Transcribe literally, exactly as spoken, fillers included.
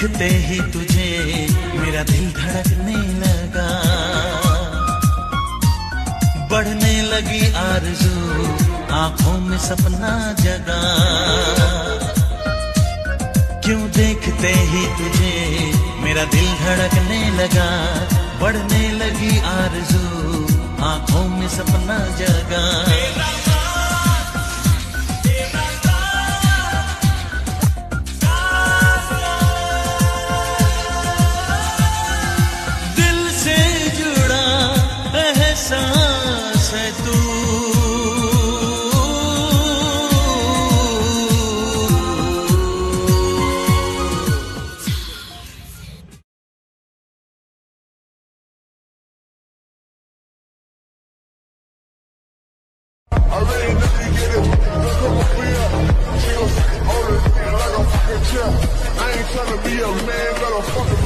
देखते ही तुझे मेरा दिल धड़कने लगा, बढ़ने लगी आरज़ू आंखों में सपना जगा। क्यों देखते ही तुझे मेरा दिल धड़कने लगा, बढ़ने लगी आरज़ू आंखों में सपना जगा। दिल से जुड़ा एहसास है तू, I really know you get it. Come up here. She gon' hold it like a fucking chair. I ain't tryna be a man, but I'm fucking